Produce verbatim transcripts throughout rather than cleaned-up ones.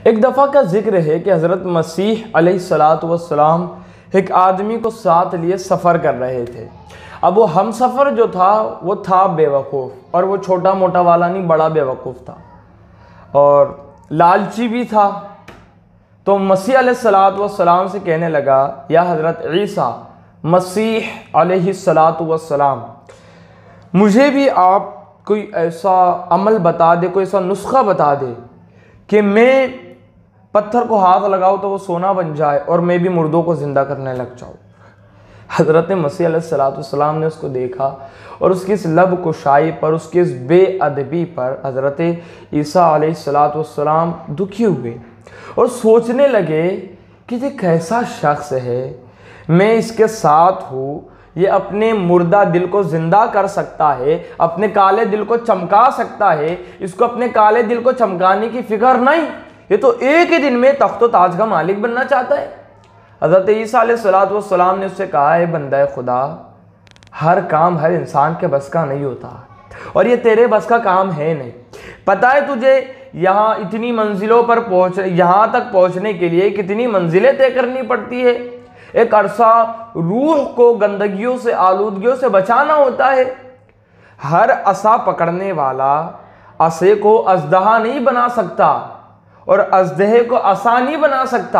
एक दफ़ा का जिक्र है कि हज़रत मसीह अलैहिस्सलातु वस्सलाम एक आदमी को साथ लिए सफ़र कर रहे थे। अब वो हम सफ़र जो था वो था बेवकूफ़, और वो छोटा मोटा वाला नहीं, बड़ा बेवकूफ़ था और लालची भी था। तो मसीह अलैहिस्सलातु वस्सलाम से कहने लगा, या हज़रत ईसा मसीह अलैहिस्सलातु वस्सलाम, मुझे भी आप कोई ऐसा अमल बता दे, कोई ऐसा नुस्खा बता दे कि मैं पत्थर को हाथ लगाऊं तो वो सोना बन जाए और मैं भी मुर्दों को ज़िंदा करने लग जाऊं। हज़रत मसीह अलैहिस्सलातु वस्सलाम ने उसको देखा और उसकी इस लब कुशाई पर, उसकी इस बेअदबी पर हज़रत ईसा अलैहिस्सलातु वस्सलाम दुखी हुए और सोचने लगे कि ये कैसा शख्स है, मैं इसके साथ हूँ, ये अपने मुर्दा दिल को ज़िंदा कर सकता है, अपने काले दिल को चमका सकता है, इसको अपने काले दिल को चमकाने की फिक्र नहीं, ये तो एक ही दिन में तख्त ताज का मालिक बनना चाहता है। हज़रत ईसा अलैहिस्सलातु वस्सलाम ने उससे कहा, है बंदा खुदा, हर काम हर इंसान के बस का नहीं होता और ये तेरे बस का काम है नहीं। पता है तुझे यहाँ इतनी मंजिलों पर पहुँच यहाँ तक पहुँचने के लिए कितनी मंजिलें तय करनी पड़ती है। एक अरसा रूह को गंदगियों से, आलूदगियों से बचाना होता है। हर असा पकड़ने वाला असे को अजदहा नहीं बना सकता और अजदहे को असा नहीं बना सकता।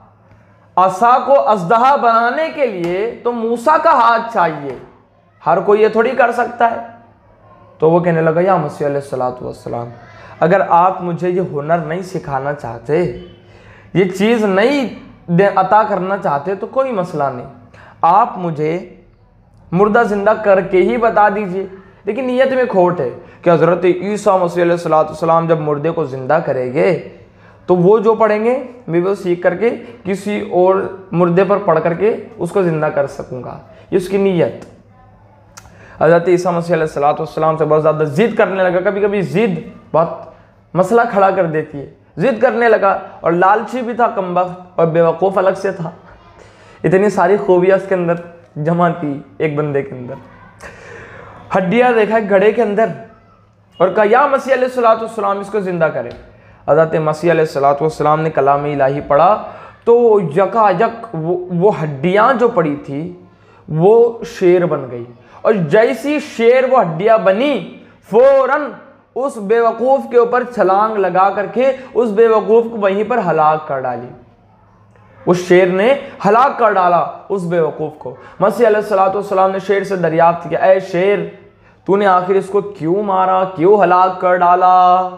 असा को अजदहा बनाने के लिए तो मूसा का हाथ चाहिए, हर कोई ये थोड़ी कर सकता है। तो वो कहने लगा, या मसीह अलैहिस्सलातु वस्सलाम, अगर आप मुझे ये हुनर नहीं सिखाना चाहते, ये चीज़ नहीं अता करना चाहते तो कोई मसला नहीं, आप मुझे मुर्दा जिंदा करके ही बता दीजिए। लेकिन नीयत में खोट है कि हज़रत ईसा मसीह अलैहिस्सलातु वस्सलाम जब मुर्दे को ज़िंदा करेंगे तो वो जो पढ़ेंगे मैं वो सीख करके किसी और मुर्दे पर पढ़ करके उसको ज़िंदा कर सकूँगा, ये उसकी नीयत। हज़रत ईसा मसीह अलैहिस्सलातु वस्सलाम से बहुत ज़्यादा ज़िद करने लगा। कभी कभी ज़िद बहुत मसला खड़ा कर देती है। ज़िद करने लगा और लालची भी था, कमबख्त, और बेवकूफ़ अलग से था। इतनी सारी खूबियाँ उसके अंदर जमा थी एक बंदे के अंदर। हड्डियाँ देखा एक घड़े के अंदर और कहा, या मसीह अलैहिस्सलातु वस्सलाम, इसको ज़िंदा करें। हज़रत मसीह अलैहिस्सलातु वस्सलाम ने कलाम इलाही पढ़ा तो यकायक वो वो हड्डियाँ जो पड़ी थी वो शेर बन गई, और जैसी शेर वो हड्डियाँ बनी, फौरन उस बेवकूफ़ के ऊपर छलांग लगा करके उस बेवकूफ़ को वहीं पर हलाक कर डाली। उस शेर ने हलाक कर डाला उस बेवकूफ़ को। मसीह अलैहिस्सलातु वस्सलाम ने शेर से दरियाफ्त किया, ऐ शेर, तूने आखिर इसको क्यों मारा, क्यों हलाक कर डाला?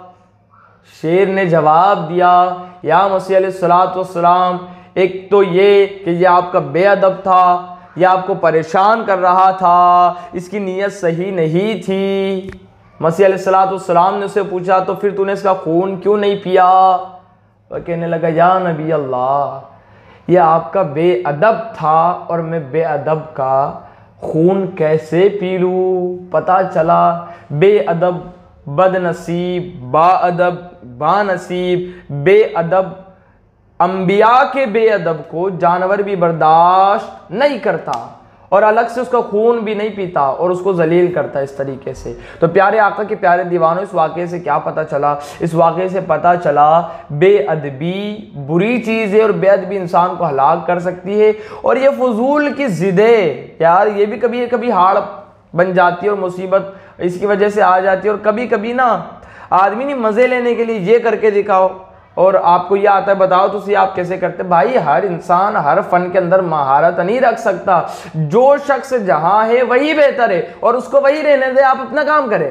शेर ने जवाब दिया, या मसीह अलैहिस्सलातु वस्सलाम, एक तो ये कि ये आपका बेअदब था, ये आपको परेशान कर रहा था, इसकी नीयत सही नहीं थी। मसीह अलैहिस्सलातु वस्सलाम ने उससे पूछा, तो फिर तूने इसका खून क्यों नहीं पिया? वह कहने लगा, या नबी अल्लाह, ये आपका बेअदब था और मैं बेअदब का खून कैसे पी लूँ? पता चला बेअदब बदनसीब, बाअदब बानसीब, बेअदब अंबिया के बेअदब को जानवर भी बर्दाश्त नहीं करता और अलग से उसका खून भी नहीं पीता और उसको जलील करता इस तरीके से। तो प्यारे आका के प्यारे दीवानों, इस वाक़े से क्या पता चला? इस वाक़े से पता चला बेअदबी बुरी चीज़ है और बेअदबी इंसान को हलाक कर सकती है। और ये फजूल की ज़िदें यार, ये भी कभी कभी हाड़ बन जाती है और मुसीबत इसकी वजह से आ जाती है। और कभी कभी ना आदमी नहीं मज़े लेने के लिए ये करके दिखाओ और आपको ये आता है, बताओ तो सही आप कैसे करते। भाई, हर इंसान हर फन के अंदर महारत नहीं रख सकता। जो शख्स जहां है वही बेहतर है और उसको वही रहने दे, आप अपना काम करें।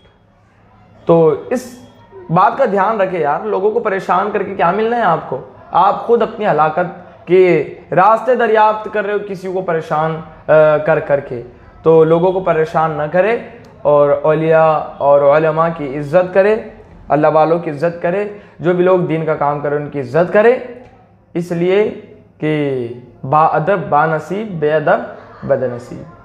तो इस बात का ध्यान रखें यार, लोगों को परेशान करके क्या मिलना है आपको? आप खुद अपनी हलाकत के रास्ते दरियाफ्त कर रहे हो किसी को परेशान कर करके। तो लोगों को परेशान न करें और औलिया और उलमा की इज़्ज़त करें, अल्लाह वालों की इज़्ज़त करे, जो भी लोग दीन का काम करें उनकी इज़्ज़त करे, इसलिए कि बाअदब बानसीब, बेअदब बदनसीब।